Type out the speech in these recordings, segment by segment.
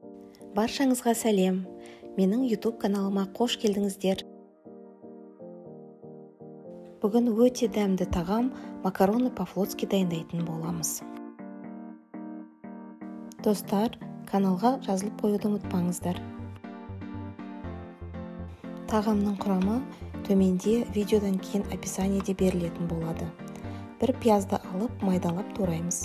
Баршаңызға сәлем. Менің YouTube каналыма қош келдіңіздер. Бүгін өте дәмді тағам макароны по-флотски дайындайтын боламыз. Достар, каналға жазылып қоюды ұмытпаңыздар. Тағамның құрамы төменде видеодан кейін описаниеде берілетін болады. Бір пиязды алып майдалап тураймыз.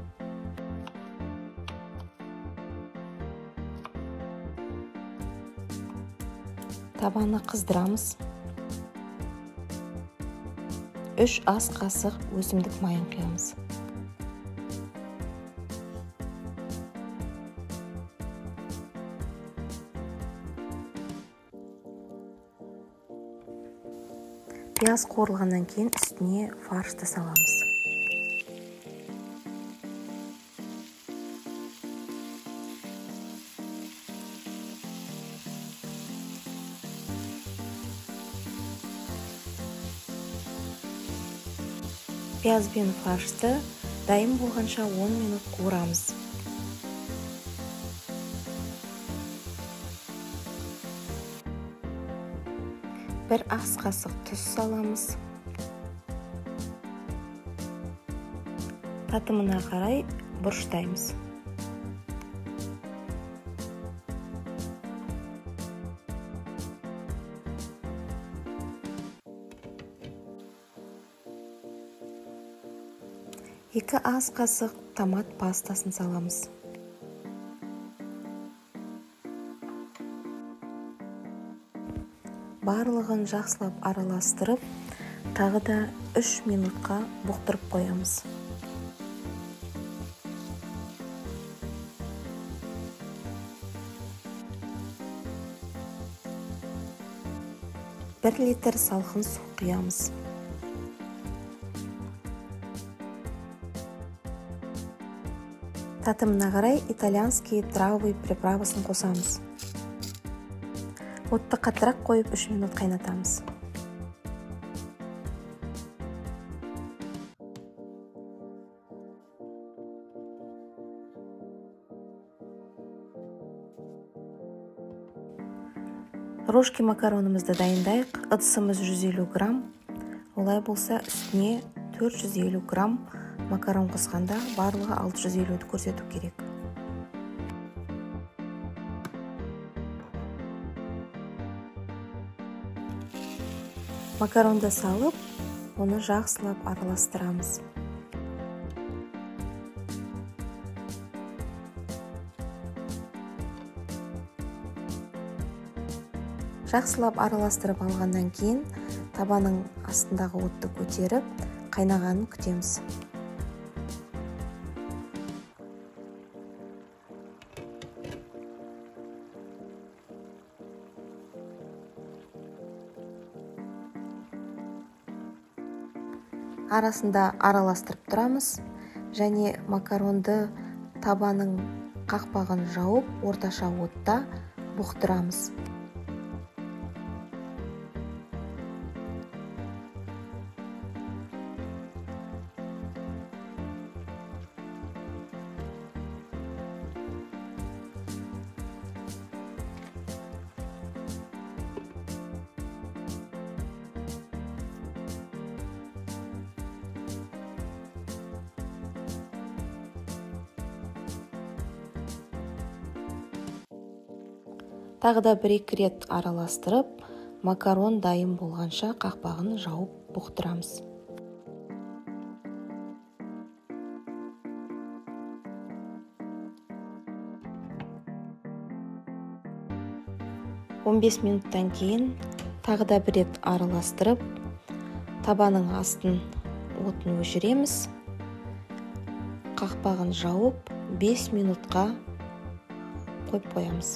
Табаны қыздырамыз. 3 ас қасық өсімдік майын құямыз. Пияз қуырылғаннан кейін үстіне фаршты саламыз. Пияз бен фаршты дайын болғанша 10 минут қуырамыз. Бір ас қасық тұз саламыз. Татымына қарай бұрыштаймыз. Екі ас қасық томат пастасын саламыз. Барлығын жақсылап араластырып, тағы да 3 минутқа бұқтырып қоямыз. Бір литр салқын су құямыз. Татымына қарай итальянский травы приправасын қосамыз. Отты қаттырақ қойып 3 минут қайнатамыз. Рожки макаронымызды дайындайық. Ыдысымыз 150 грамм. Олай болса үстіне 450 грамм макарон қосқанда барлығы 650-ді көрсету керек. Макаронды салып, оны жақсылап араластырамыз. Жақсылап араластырып алғаннан кейін, табаның астындағы отты көтеріп, қайнағанын күтеміз. Арасында араластырып тұрамыз және макаронды табаның қақпағын жауып, орташа отта бұқтырамыз. Тағы да 1-2 рет араластырып, макарон дайын болғанша қақпағын жауып бұқтырамыз. Он 15 минуттан кейін тағы да 1 рет араластырып, табаның астын отын өшіреміз. Қақпағын жауып 5 минутқа қойып қоямыз.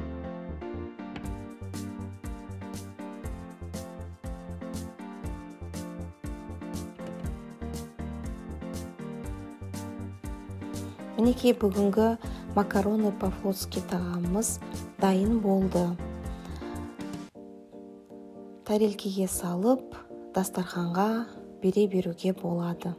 Мінекей бүгінгі макароны по-флотски тағамымыз дайын болды. Тарелкеге салып, дастарханға бере беруге болады.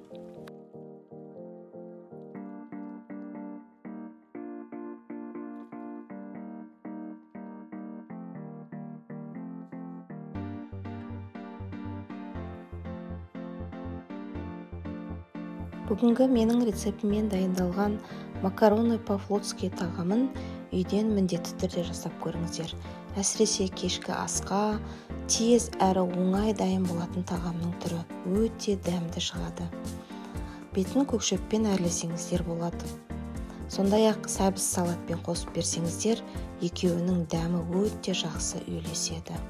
Бүгінгі менің рецептіммен дайындалған макароны по-флотски тағамын үйден міндетті түрде жасап көріңіздер. Әсіресе кешкі асқа тез әрі оңай дайын болатын тағамның түрі өте дәмді шығады. Бетін көкшөппен әрлесеңіздер болады. Сондай-ақ сәбіз салатпен қосып берсеңіздер, екеуінің дәмі өте жақсы үйлеседі.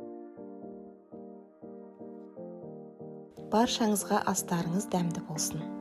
Баршаңызға астарыңыз дәмді болсын.